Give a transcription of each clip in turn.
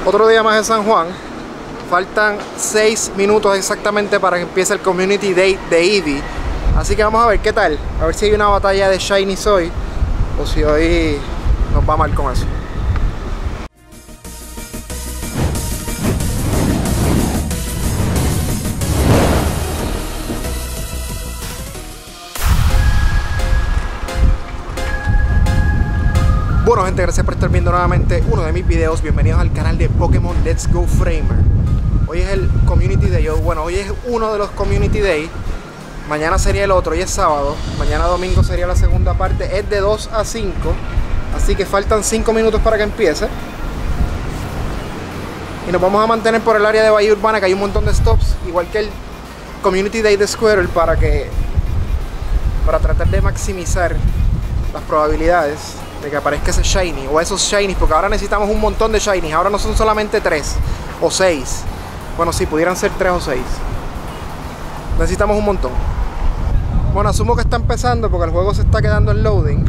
Otro día más de San Juan. Faltan 6 minutos exactamente para que empiece el Community Day de Eevee. Así que vamos a ver qué tal. A ver si hay una batalla de Shinies hoy o si hoy nos va mal con eso. Bueno gente, gracias por estar viendo nuevamente uno de mis videos. Bienvenidos al canal de Pokémon Let's Go Framer. Hoy es el Community Day, bueno, hoy es uno de los Community Day. Mañana sería el otro, hoy es sábado. Mañana domingo sería la segunda parte, es de 2 a 5. Así que faltan 5 minutos para que empiece. Y nos vamos a mantener por el área de Bahía Urbana, que hay un montón de stops, igual que el Community Day de Squirtle, para tratar de maximizar las probabilidades de que aparezca ese shiny o esos shinies, porque ahora necesitamos un montón de shinies. Ahora no son solamente 3 o 6. Bueno, sí, pudieran ser 3 o 6. Necesitamos un montón. Bueno, asumo que está empezando porque el juego se está quedando en loading.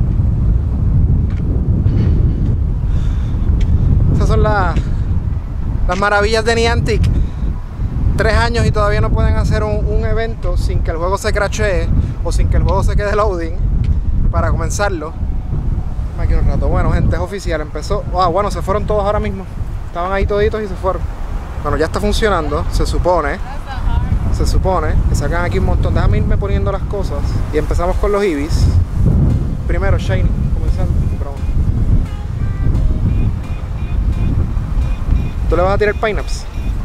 Esas son las maravillas de Niantic. 3 años y todavía no pueden hacer un evento sin que el juego se crashee o sin que el juego se quede loading para comenzarlo. Aquí un rato. Bueno gente, es oficial, empezó. Bueno, se fueron todos ahora mismo. Estaban ahí toditos y se fueron. Bueno, ya está funcionando, se supone que sacan aquí un montón. Déjame irme poniendo las cosas. Y empezamos con los Eevees. Primero shiny, comenzando. ¿Tú le vas a tirar Pineaps?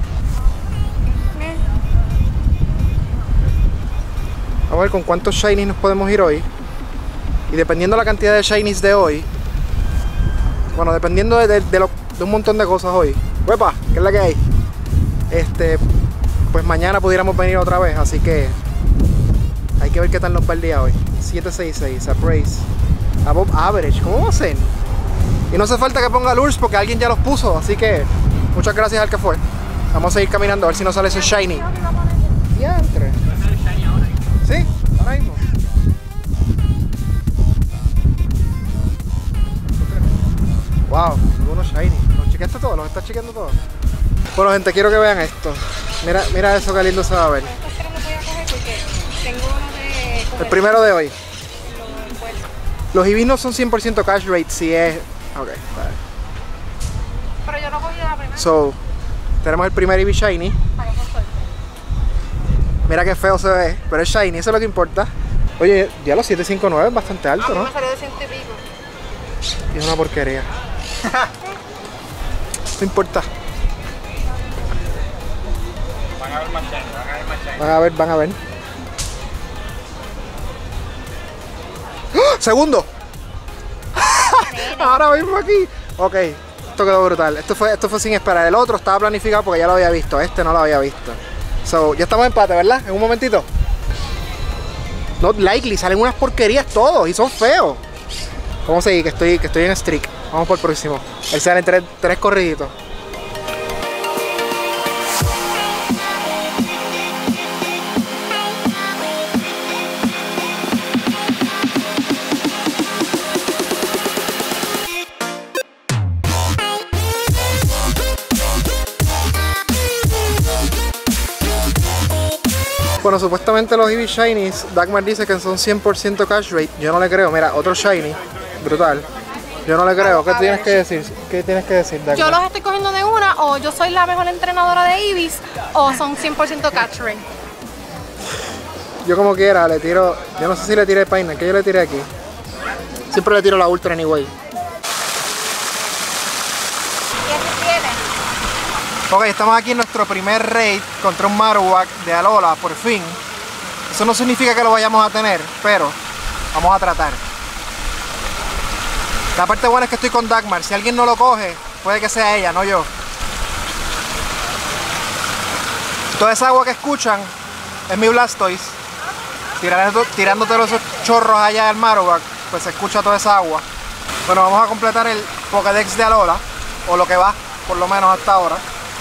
A ver con cuántos shinies nos podemos ir hoy. Y dependiendo de la cantidad de shinies de hoy, bueno, dependiendo de un montón de cosas hoy, ¡uepa! ¿Qué es la que hay? Pues mañana pudiéramos venir otra vez, así que hay que ver qué tal nos va el día hoy. 766, Appraise, Above Average, ¿cómo va a ser? Y no hace falta que ponga lures porque alguien ya los puso, así que muchas gracias al que fue. Vamos a seguir caminando a ver si nos sale ese shiny. Ya entre. ¿Sí? Ahora mismo. Wow, algunos shiny. ¿Los chequeaste todos? ¿Los estás chequeando todos? Bueno gente, quiero que vean esto. Mira eso, que lindo se va a ver. El primero de hoy. Los Eevees no son 100% cash rate, si es... Ok, vale. Pero yo no cogí la primera. So, tenemos el primer Eevee shiny. Mira qué feo se ve, pero es shiny, eso es lo que importa. Oye, ya los 759 es bastante alto, ¿no? Me salió de 100 y pico. Y es una porquería. No importa. Van a ver más shiny, Van a ver. ¡Oh! ¡Segundo! Ahora mismo aquí. Ok, esto quedó brutal. Esto fue sin esperar. El otro estaba planificado porque ya lo había visto. Este no lo había visto. So, ya estamos en empate, ¿verdad? En un momentito. Not likely, salen unas porquerías todos y son feos. Vamos a seguir, que estoy en streak. Vamos por el próximo. Ahí salen 3 corriditos. Bueno, supuestamente los Eevee Shinies, Dagmar dice que son 100% cash rate. Yo no le creo. Mira, otro Shiny, brutal. Yo no le creo. ¿Qué tienes que decir? ¿Qué tienes que decir, Dagmar? Yo los estoy cogiendo de una, o yo soy la mejor entrenadora de Eevees, o son 100% catch rate. Yo como quiera le tiro. Yo no sé si le tiré Pineapple, que yo le tiré aquí. Siempre le tiro la Ultra anyway. ¿Y ese tiene? Ok, estamos aquí en nuestro primer raid contra un Marowak de Alola, por fin. Eso no significa que lo vayamos a tener, pero vamos a tratar. La parte buena es que estoy con Dagmar. Si alguien no lo coge, puede que sea ella, no yo. Toda esa agua que escuchan es mi Blastoise. Tirándote esos chorros allá del Marowak, pues se escucha toda esa agua. Bueno, vamos a completar el Pokédex de Alola, o lo que va, por lo menos hasta ahora.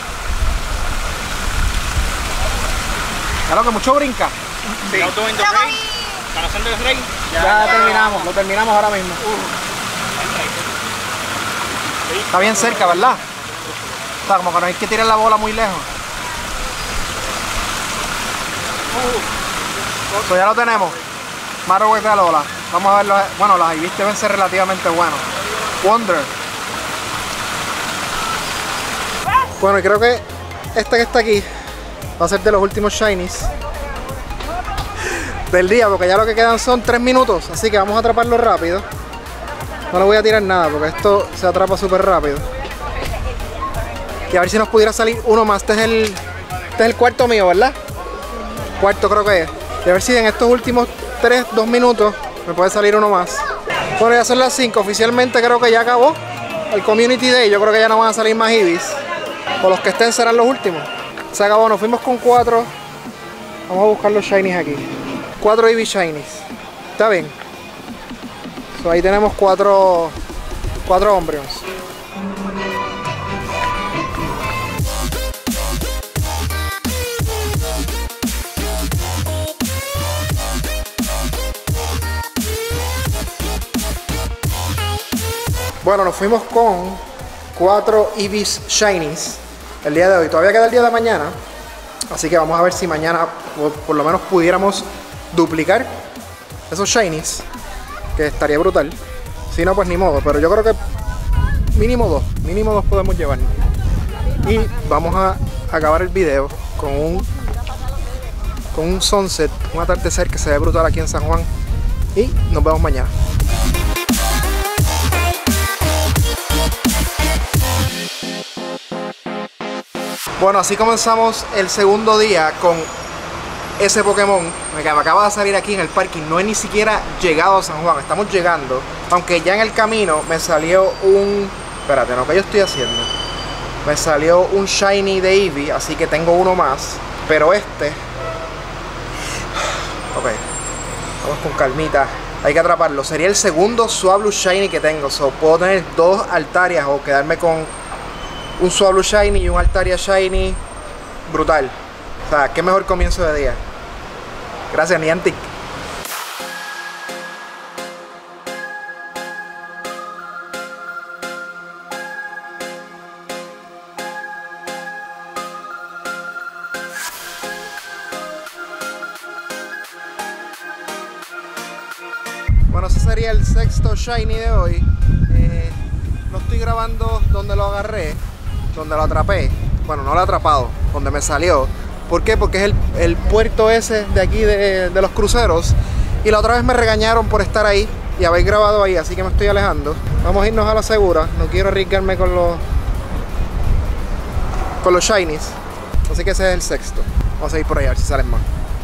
Claro que mucho brinca. Sí. Para hacer el rey. Ya terminamos, lo terminamos ahora mismo. Está bien cerca, ¿verdad? O sea, como que no hay que tirar la bola muy lejos. Pues ya lo tenemos. Marowak de Alola. Vamos a ver, bueno, las IVs deben ser relativamente buenos. Wonder. Bueno, y creo que este que está aquí va a ser de los últimos shinies del día, porque ya lo que quedan son 3 minutos, así que vamos a atraparlo rápido. No le voy a tirar nada porque esto se atrapa súper rápido. Y a ver si nos pudiera salir uno más. Este es el cuarto mío, ¿verdad? Cuarto creo que es. Y a ver si en estos últimos 2 minutos me puede salir uno más. Bueno, ya son las 5. Oficialmente creo que ya acabó el Community Day. Yo creo que ya no van a salir más Eevees. O los que estén serán los últimos. Se acabó, nos fuimos con 4. Vamos a buscar los shinies aquí. 4 Eevee shinies. Está bien. So, ahí tenemos 4 Umbreons. Bueno, nos fuimos con 4 Eevees shinies el día de hoy. Todavía queda el día de mañana, así que vamos a ver si mañana por lo menos pudiéramos duplicar esos shinies, que estaría brutal. Si no, pues ni modo, pero yo creo que mínimo 2 podemos llevar. Y vamos a acabar el video con un sunset, un atardecer que se ve brutal aquí en San Juan. Y nos vemos mañana. Bueno, así comenzamos el segundo día con ese Pokémon que me acaba de salir aquí en el parking. No he ni siquiera llegado a San Juan, estamos llegando. Aunque ya en el camino me salió un... Espérate, no, ¿qué yo estoy haciendo? Me salió un Shiny de Eevee, así que tengo uno más. Pero este... Ok, vamos con calmita. Hay que atraparlo. Sería el segundo Swablu Shiny que tengo. So, puedo tener 2 Altarias o quedarme con un Swablu Shiny y un Altaria Shiny. Brutal. O sea, qué mejor comienzo de día. Gracias, Niantic. Bueno, ese sería el sexto Shiny de hoy. No estoy grabando donde lo agarré, donde lo atrapé. Bueno, no lo he atrapado, donde me salió. ¿Por qué? Porque es el puerto ese de aquí de los cruceros. Y la otra vez me regañaron por estar ahí y haber grabado ahí, así que me estoy alejando. Vamos a irnos a la segura. No quiero arriesgarme con los shinies. Así que ese es el sexto. Vamos a ir por ahí a ver si salen más.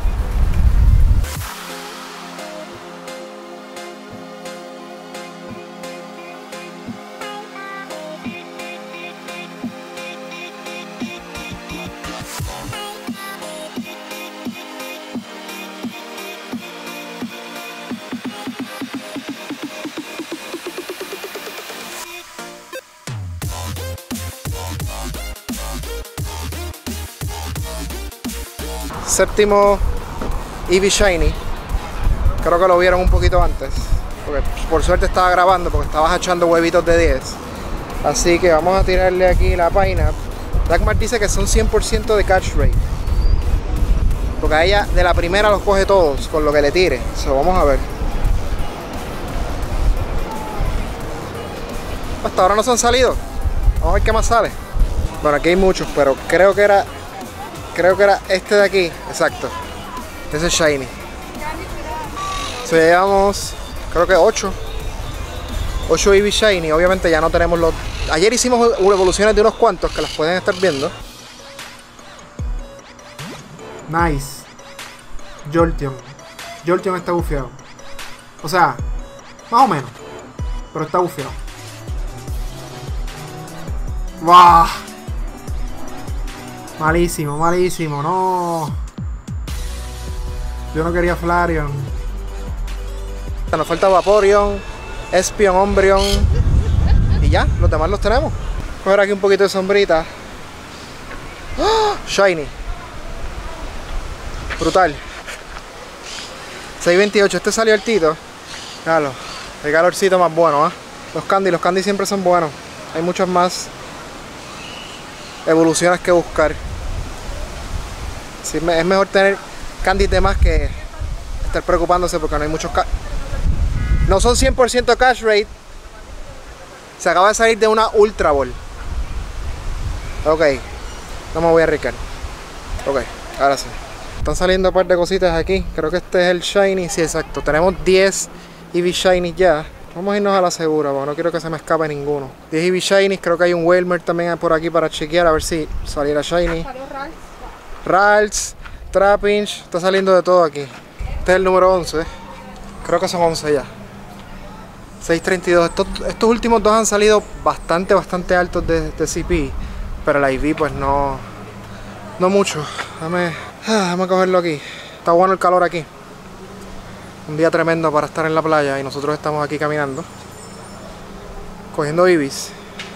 Séptimo Eevee Shiny. Creo que lo vieron un poquito antes, porque por suerte estaba grabando, porque estaba echando huevitos de 10. Así que vamos a tirarle aquí la página. Dagmar dice que son 100% de catch rate, porque a ella de la primera los coge todos con lo que le tire. So, vamos a ver. Hasta ahora no se han salido. Vamos a ver qué más sale. Bueno, aquí hay muchos, pero creo que era este de aquí, exacto. Ese es Shiny. So, llevamos, creo que 8 Eevee Shiny. Obviamente ya no tenemos los... Ayer hicimos evoluciones de unos cuantos que las pueden estar viendo. Nice. Jolteon. Jolteon está bufeado. O sea, más o menos, pero está bufeado. ¡Wow! Malísimo, malísimo, no. Yo no quería Flareon. Nos falta Vaporeon, Espeon, Umbreon. Y ya, los demás los tenemos. Coger aquí un poquito de sombrita. ¡Oh! Shiny. Brutal. 628, este salió el Tito. Claro, el calorcito más bueno, ¿eh? Los candy siempre son buenos. Hay muchos más evoluciones que buscar. Sí, es mejor tener candies de más que estar preocupándose porque no hay muchos no son 100% cash rate. Se acaba de salir de una Ultra Ball. Ok, no me voy a arriesgar. Ok, ahora sí. Están saliendo un par de cositas aquí. Creo que este es el Shiny. Sí, exacto. Tenemos 10 Eevee Shiny ya. Vamos a irnos a la segura, porque no quiero que se me escape ninguno. 10 Eevee Shiny. Creo que hay un Wailmer también por aquí para chequear a ver si saliera Shiny. Ralts, Trapinch. Está saliendo de todo aquí. Este es el número 11. Creo que son 11 ya. 632. Estos últimos dos han salido bastante altos de CP. Pero la IV pues no mucho. Déjame cogerlo aquí. Está bueno el calor aquí. Un día tremendo para estar en la playa y nosotros estamos aquí caminando, cogiendo Eevees.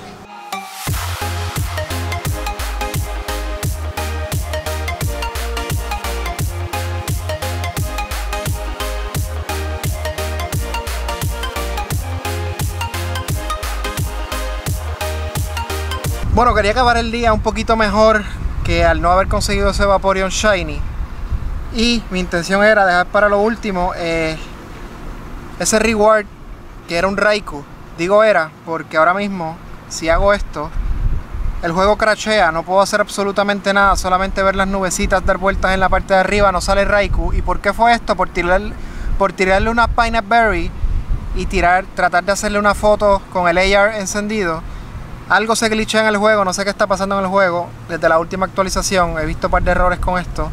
Bueno, quería acabar el día un poquito mejor que al no haber conseguido ese Vaporeon Shiny. Y mi intención era dejar para lo último ese reward que era un Raikou. Digo era porque ahora mismo si hago esto el juego crashea, no puedo hacer absolutamente nada, solamente ver las nubecitas dar vueltas en la parte de arriba, no sale Raikou. ¿Y por qué fue esto? Por tirarle una Pineapple Berry y tratar de hacerle una foto con el AR encendido. Algo se glitchea en el juego, no sé qué está pasando en el juego. Desde la última actualización he visto un par de errores con esto.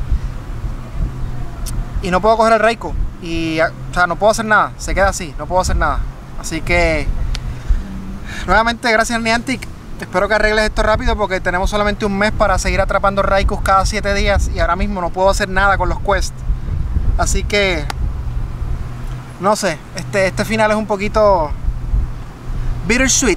Y no puedo coger el Raikou. O sea, no puedo hacer nada. Se queda así, no puedo hacer nada. Así que nuevamente gracias Niantic. Espero que arregles esto rápido porque tenemos solamente un mes para seguir atrapando Raikous cada 7 días. Y ahora mismo no puedo hacer nada con los quests. Así que no sé, este final es un poquito bittersweet.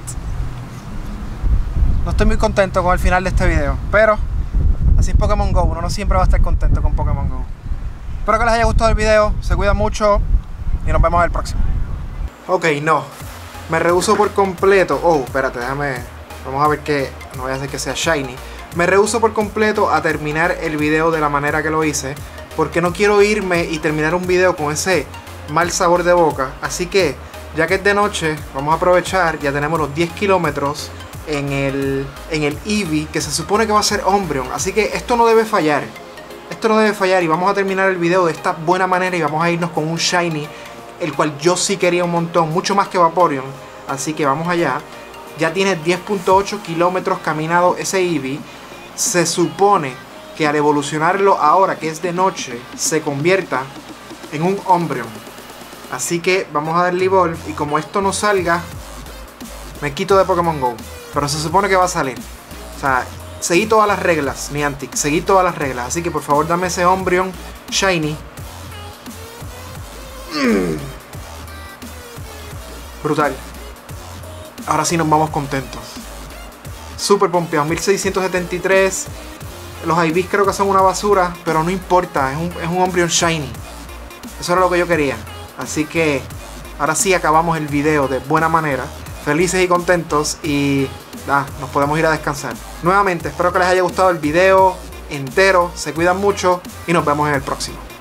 No estoy muy contento con el final de este video, pero así es Pokémon GO, uno no siempre va a estar contento con Pokémon GO. Espero que les haya gustado el video, se cuidan mucho y nos vemos en el próximo. Ok, no, me rehúso por completo. Oh, espérate, vamos a ver que no voy a hacer que sea Shiny. Me rehúso por completo a terminar el video de la manera que lo hice, porque no quiero irme y terminar un video con ese mal sabor de boca. Así que, ya que es de noche, vamos a aprovechar, ya tenemos los 10 kilómetros en el Eevee, que se supone que va a ser Umbreon. Así que esto no debe fallar. Esto no debe fallar y vamos a terminar el video de esta buena manera y vamos a irnos con un Shiny, el cual yo sí quería un montón, mucho más que Vaporeon. Así que vamos allá. Ya tiene 10.8 kilómetros caminados ese Eevee. Se supone que al evolucionarlo ahora que es de noche, se convierta en un Umbreon. Así que vamos a darle Evolve y como esto no salga, me quito de Pokémon GO. Pero se supone que va a salir. O sea, seguí todas las reglas, Niantic. Seguí todas las reglas. Así que por favor dame ese Umbreon Shiny. Brutal. Ahora sí nos vamos contentos. Súper pompeados. 1673. Los IVs creo que son una basura. Pero no importa. Es un Umbreon Shiny. Eso era lo que yo quería. Así que ahora sí acabamos el video de buena manera. Felices y contentos y nos podemos ir a descansar. Nuevamente espero que les haya gustado el video entero. Se cuidan mucho y nos vemos en el próximo.